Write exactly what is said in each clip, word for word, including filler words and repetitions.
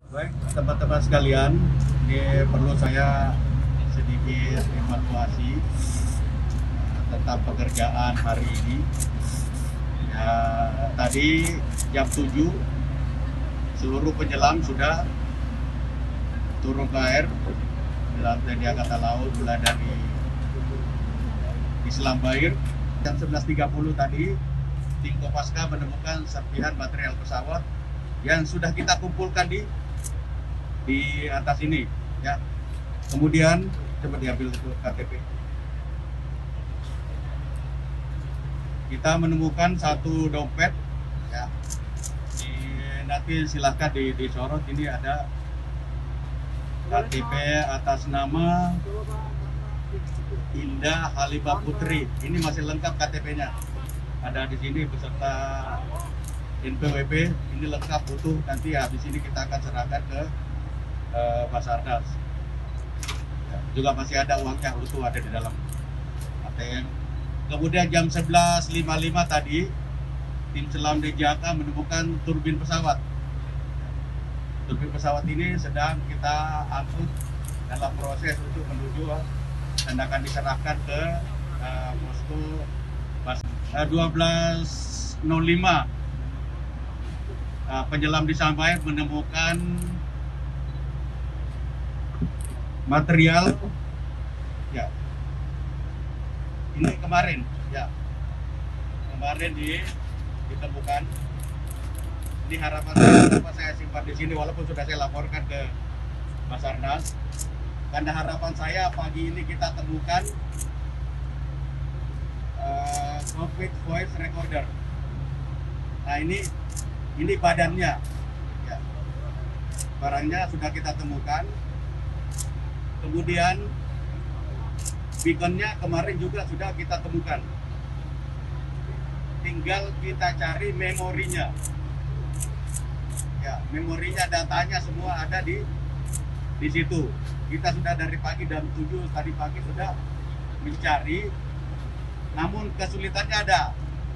Baik, teman-teman sekalian, ini perlu saya sedikit evaluasi tentang pekerjaan hari ini. Ya, tadi jam tujuh seluruh penyelam sudah turun ke air dalam T N I Angkatan Laut, mulai dari di Selam Bair. Jam sebelas tiga puluh tadi tim Kopaska menemukan serpihan material pesawat yang sudah kita kumpulkan di di atas ini, ya. Kemudian coba diambil itu K T P. Kita menemukan satu dompet, ya. Di, nanti silahkan di, disorot. Ini ada K T P atas nama Indah Halibah Putri. Ini masih lengkap K T P-nya. Ada di sini beserta N P W P. Ini lengkap utuh. Nanti habis ini kita akan serahkan ke uh, Basarnas. Ya, juga masih ada uangnya utuh ada di dalam A T M. Kemudian jam sebelas lima puluh lima tadi tim selam D J A K menemukan turbin pesawat. Turbin pesawat ini sedang kita angkut dalam proses untuk menuju dan akan diserahkan ke uh, posko uh, dua belas nol lima. Uh, penyelam di Sambair menemukan material, ya. Ini kemarin, ya. Kemarin di, ditemukan. Ini harapan saya, kenapa saya simpan di sini walaupun sudah saya laporkan ke Basarnas. Karena harapan saya pagi ini kita temukan uh, cockpit voice recorder. Nah ini ini badannya, ya. Barangnya sudah kita temukan. Kemudian beaconnya kemarin juga sudah kita temukan. Tinggal kita cari memorinya. Ya, memorinya, datanya semua ada di di situ. Kita sudah dari pagi jam tujuh tadi pagi sudah mencari, namun kesulitannya ada.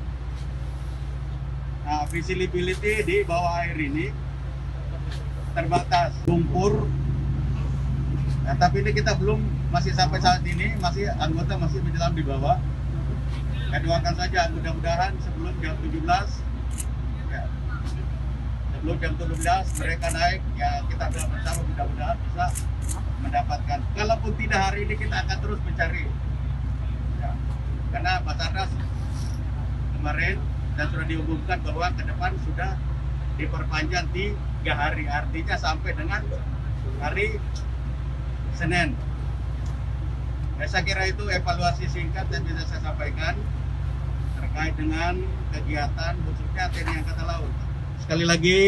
Nah, visibility di bawah air ini terbatas, lumpur. Nah, tapi ini kita belum, masih sampai saat ini masih anggota masih menyelam di bawah. Ya, doakan saja mudah-mudahan sebelum jam tujuh belas, ya, sebelum jam tujuh belas mereka naik, ya kita bersama mudah-mudahan bisa mendapatkan. Kalaupun tidak hari ini kita akan terus mencari, ya, karena Basarnas kemarin dan sudah diumumkan bahwa ke depan sudah diperpanjang tiga hari, artinya sampai dengan hari Senin. Ya, saya kira itu evaluasi singkat yang bisa saya sampaikan terkait dengan kegiatan khususnya T N I Angkatan Laut. Sekali lagi,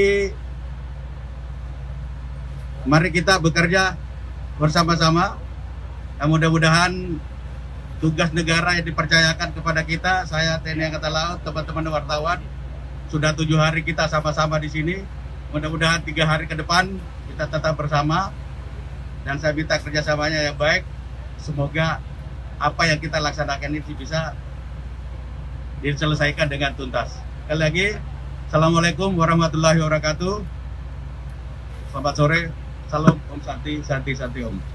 mari kita bekerja bersama-sama. Nah, mudah-mudahan tugas negara yang dipercayakan kepada kita, saya T N I Angkatan Laut, teman-teman wartawan, sudah tujuh hari kita sama-sama di sini. Mudah-mudahan tiga hari ke depan kita tetap bersama. Dan saya minta kerjasamanya yang baik. Semoga apa yang kita laksanakan ini bisa diselesaikan dengan tuntas. Sekali lagi, Assalamualaikum warahmatullahi wabarakatuh. Selamat sore. Salam Om Santi, Santi, Santi Om.